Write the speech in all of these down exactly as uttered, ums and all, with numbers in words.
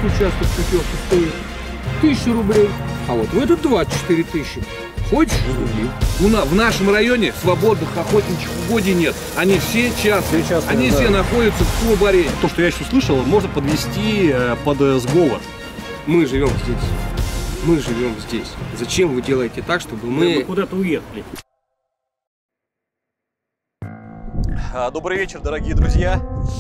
участок путевки стоит тысячу рублей, а вот в этот двадцать четыре тысячи. Хочешь? У нас, в нашем районе свободных охотничьих угодий нет. Они все частные. Все частные, Они да. все находятся в субаренде. То, что я сейчас услышал, можно подвести э, под э, сговор. Мы живем здесь. Мы живем здесь. Зачем вы делаете так, чтобы мы... Мы куда-то уехали. Добрый вечер, дорогие друзья.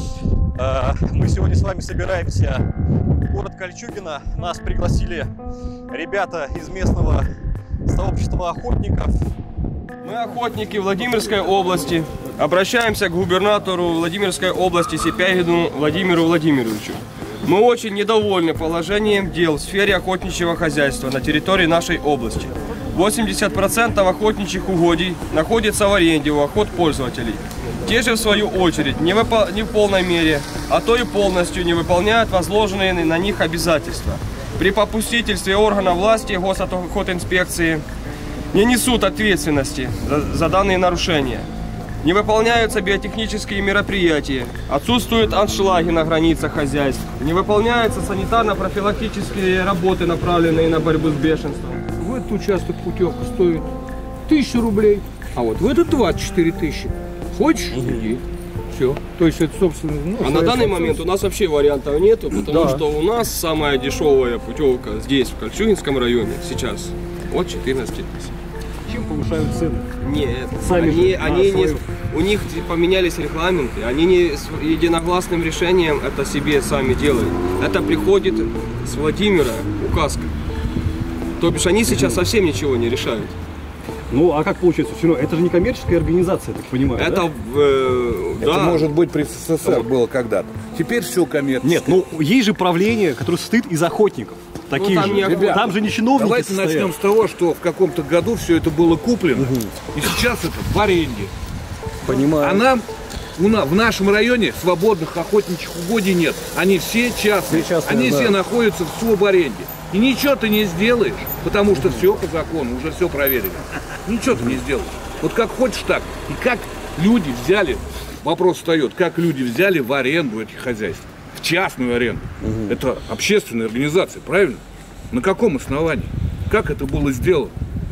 Мы сегодня с вами собираемся в город Кольчугино. Нас пригласили ребята из местного сообщества охотников. Мы охотники Владимирской области. Обращаемся к губернатору Владимирской области Сипягину Владимиру Владимировичу. Мы очень недовольны положением дел в сфере охотничьего хозяйства на территории нашей области. восемьдесят процентов охотничьих угодий находится в аренде у охотпользователей. Те же, в свою очередь, не, выпол... не в полной мере, а то и полностью не выполняют возложенные на них обязательства. При попустительстве органов власти госохотинспекции не несут ответственности за, за данные нарушения. Не выполняются биотехнические мероприятия, отсутствуют аншлаги на границах хозяйств, не выполняются санитарно-профилактические работы, направленные на борьбу с бешенством. В этот участок путевка стоит тысячу рублей, а вот в этот двадцать четыре тысячи. Хочешь? Иди. Все. То есть это, собственно... Ну, а на данный момент у нас вообще вариантов нету, потому да. что у нас самая дешевая путевка здесь, в Кольчугинском районе, сейчас от четырнадцати тысяч. Чем повышают цены? Нет, Сами они, они не, у них поменялись регламенты, они не с единогласным решением это себе сами делают. Это приходит с Владимира указка. То бишь они сейчас совсем ничего не решают. Ну, а как получается? Все равно, это же не коммерческая организация, я так понимаю, это, да? Э, это да. может быть при СССР вот. было когда-то. Теперь все коммерческое. Нет, ну, есть же правление, которое состоит из охотников. Таких ну, там, же. Ребята, там же не чиновники Давайте состоят. начнем с того, что в каком-то году все это было куплено, угу. и сейчас это в аренде. Понимаю. А нам, у нас, в нашем районе свободных охотничьих угодий нет. Они все частные. Все частные Они да. все находятся в субаренде. И ничего ты не сделаешь, потому что все по закону, уже все проверили. Ничего ты не сделаешь. Вот как хочешь так. И как люди взяли, вопрос встает, как люди взяли в аренду этих хозяйств, в частную аренду. Угу. Это общественная организация, правильно? На каком основании? Как это было сделано?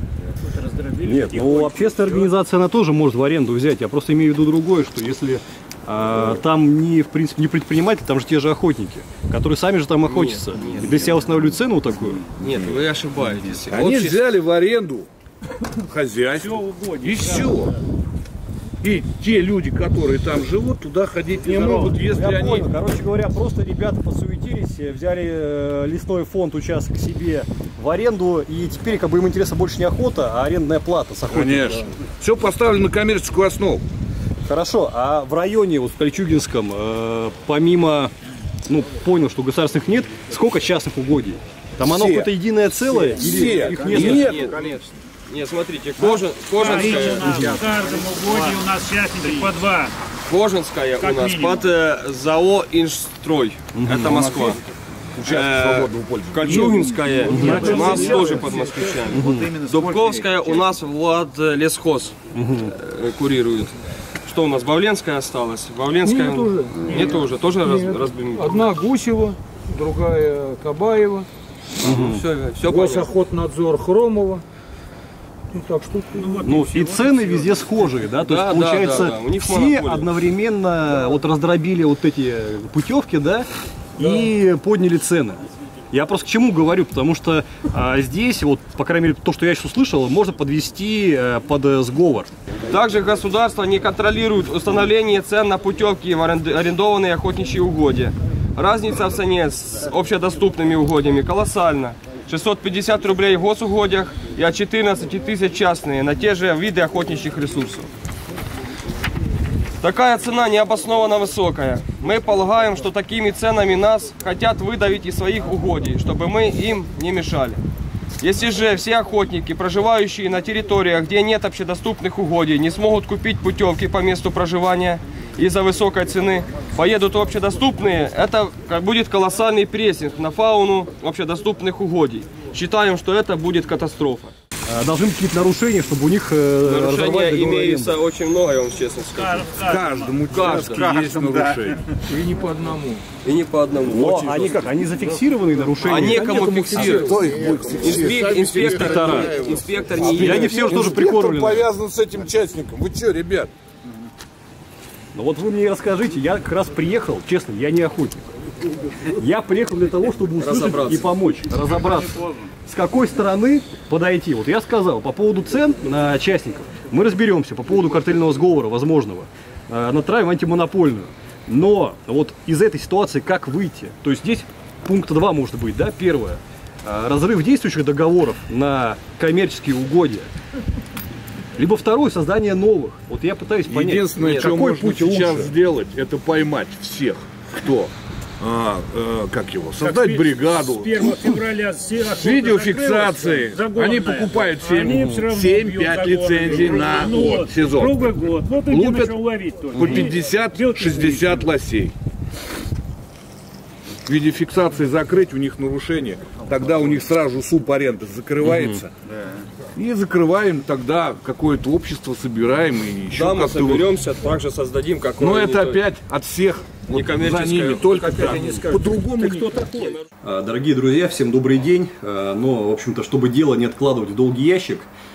Нет, ну общественная организация, она тоже может в аренду взять. Я просто имею в виду другое, что если... А, там не, в принципе, не предприниматели, там же те же охотники, которые сами же там охотятся. Нет, нет, и для себя устанавливают цену такую. Нет, вы ошибаетесь. Они Общество... взяли в аренду хозяйство и все. И те люди, которые там живут, туда ходить не Здорово. могут, если Я они... Понял. Короче говоря, просто ребята подсуетились, взяли э, лесной фонд участок себе в аренду, и теперь как бы им интересна больше не охота, а арендная плата с охотником. Конечно. Все поставлено на коммерческую основу. Хорошо, а в районе, вот в Кольчугинском, э, помимо, ну, понял, что государственных нет, сколько частных угодий? Там все. Оно какое-то единое целое? Все. Или все. их нет? Нет, нет, конечно. Нет, смотрите, Кожа, Кожанская. В каждом угоде у нас частники по два. Кожанская как у нас минимум. под э, ЗАО «Инжстрой». Угу. Это Москва. Э, Кольчугинская у нас тоже под москвичами. Угу. Дубковская у нас Влад Лесхоз угу. э, курирует. Что у нас, Бавленская осталась? Бавленская нет уже. Нет уже, тоже нет. Раз, разбили. Одна Гусева, другая Кабаева. Угу. Все, все Госохотнадзор Хромова. Ну, так что, ну, вот ну и цены везде схожие, да? То да, есть получается, да, да, да. У них все монополия. Одновременно да. вот раздробили вот эти путевки, да, да, и подняли цены. Я просто к чему говорю, потому что а, здесь, вот, по крайней мере, то, что я сейчас услышал, можно подвести а, под а, сговор. Также государство не контролирует установление цен на путевки в арендованные охотничьи угодья. Разница в цене с общедоступными угодьями колоссальна. шестьсот пятьдесят рублей в госугодиях и от четырнадцати тысяч частные на те же виды охотничьих ресурсов. Такая цена необоснованно высокая. Мы полагаем, что такими ценами нас хотят выдавить из своих угодий, чтобы мы им не мешали. Если же все охотники, проживающие на территориях, где нет общедоступных угодий, не смогут купить путевки по месту проживания из-за высокой цены, поедут в общедоступные, это будет колоссальный прессинг на фауну общедоступных угодий. Считаем, что это будет катастрофа. должны быть какие-то нарушения, чтобы у них нарушения имеется очень много, я вам честно скажу. В каждом участке есть нарушения. И не по одному. И не по одному. Но они как? Они зафиксированные нарушения? А некому фиксировать. Кто их будет фиксировать? Инспектор, инспектор не едет. Они все тоже прикормлены. Повязан с этим частником. Вы что, ребят? Ну вот вы мне расскажите, я как раз приехал, честно, я не охотник. Я приехал для того, чтобы услышать и помочь, разобраться, с какой стороны подойти. Вот я сказал, по поводу цен на частников мы разберемся, по поводу картельного сговора возможного, натравим антимонопольную. Но вот из этой ситуации как выйти? То есть здесь пункта два может быть, да, первое. Разрыв действующих договоров на коммерческие угодья. Либо второе, создание новых. Вот я пытаюсь понять, единственное, что какой можно путь сейчас лучше сделать, это поймать всех, кто, а, э, как его, создать Как бригаду. С первого февраля все С видеофиксацией. Они покупают семь-пять лицензий на год, сезон. Круглый год. Вот и Лупят начал ловить только. по пятьдесят-шестьдесят лосей. В виде фиксации закрыть, у них нарушение, тогда у них сразу субаренда закрывается. Угу. И закрываем тогда какое-то общество, собираем и еще да, мы как-то... соберемся, также создадим какое-то... Но это опять от всех, вот за ними, только по-другому кто такой. Дорогие друзья, всем добрый день. Но, в общем-то, чтобы дело не откладывать в долгий ящик,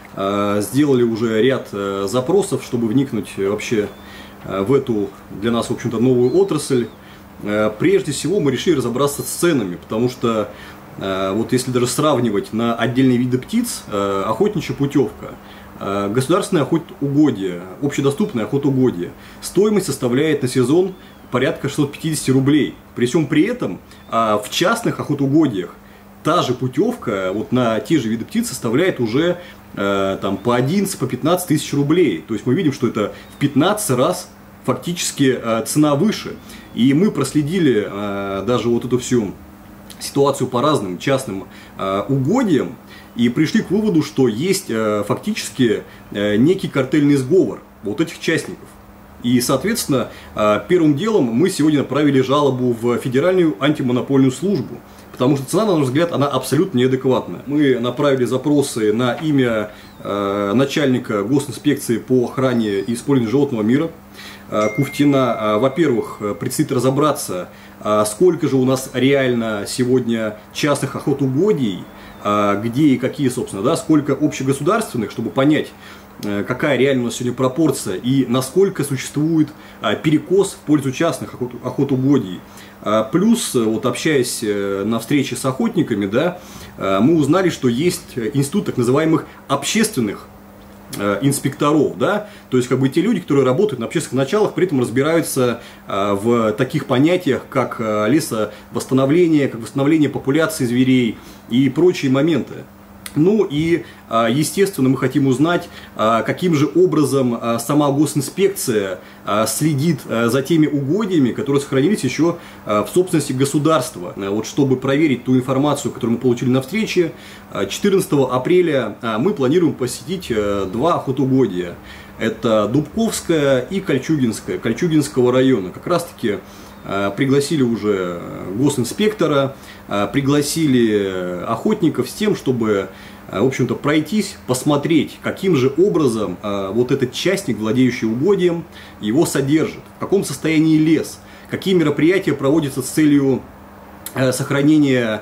сделали уже ряд запросов, чтобы вникнуть вообще в эту для нас, в общем-то, новую отрасль. Прежде всего мы решили разобраться с ценами, потому что вот если даже сравнивать на отдельные виды птиц, охотничья путевка, государственное охотугодие, общедоступное охотугодие, стоимость составляет на сезон порядка шестьсот пятьдесят рублей. При всем при этом в частных охотугодиях та же путевка вот на те же виды птиц составляет уже там, по одиннадцать, по пятнадцать тысяч рублей. То есть мы видим, что это в пятнадцать раз фактически цена выше. И мы проследили даже вот эту всю ситуацию по разным частным угодьям и пришли к выводу, что есть фактически некий картельный сговор вот этих частников. И, соответственно, первым делом мы сегодня направили жалобу в Федеральную антимонопольную службу. Потому что цена, на наш взгляд, она абсолютно неадекватная. Мы направили запросы на имя э, начальника госинспекции по охране и использованию животного мира э, Куфтина. Э, Во-первых, предстоит разобраться, э, сколько же у нас реально сегодня частных охотугодий, э, где и какие, собственно, да, сколько общегосударственных, чтобы понять, э, какая реально у нас сегодня пропорция и насколько существует э, перекос в пользу частных охот, охотугодий. Плюс, вот общаясь на встрече с охотниками, да, мы узнали, что есть институт так называемых общественных инспекторов, да, то есть как бы те люди, которые работают на общественных началах, при этом разбираются в таких понятиях, как лесовосстановление, как восстановление популяции зверей и прочие моменты. Ну и, естественно, мы хотим узнать, каким же образом сама госинспекция следит за теми угодьями, которые сохранились еще в собственности государства. Вот чтобы проверить ту информацию, которую мы получили на встрече, четырнадцатого апреля мы планируем посетить два охотугодья. Это Дубковская и Кольчугинская, Кольчугинского района. Как раз таки пригласили уже госинспектора, пригласили охотников с тем, чтобы, в общем-то, пройтись, посмотреть, каким же образом вот этот частник, владеющий угодьем, его содержит, в каком состоянии лес, какие мероприятия проводятся с целью сохранения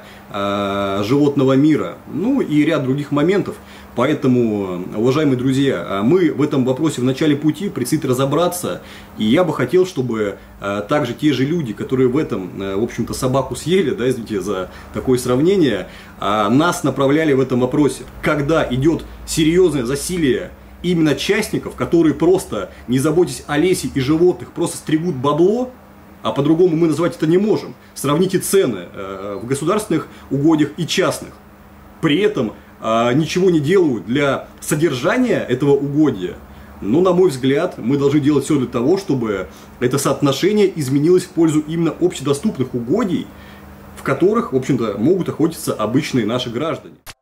животного мира, ну и ряд других моментов. Поэтому, уважаемые друзья, мы в этом вопросе в начале пути, предстоит разобраться, и я бы хотел, чтобы также те же люди, которые в этом, в общем-то, собаку съели, да, извините за такое сравнение, нас направляли в этом вопросе. Когда идет серьезное засилие именно частников, которые просто, не заботясь о лесе и животных, просто стригут бабло, а по-другому мы назвать это не можем. Сравните цены в государственных угодьях и частных. При этом ничего не делают для содержания этого угодья, но, на мой взгляд, мы должны делать все для того, чтобы это соотношение изменилось в пользу именно общедоступных угодий, в которых, в общем-то, могут охотиться обычные наши граждане.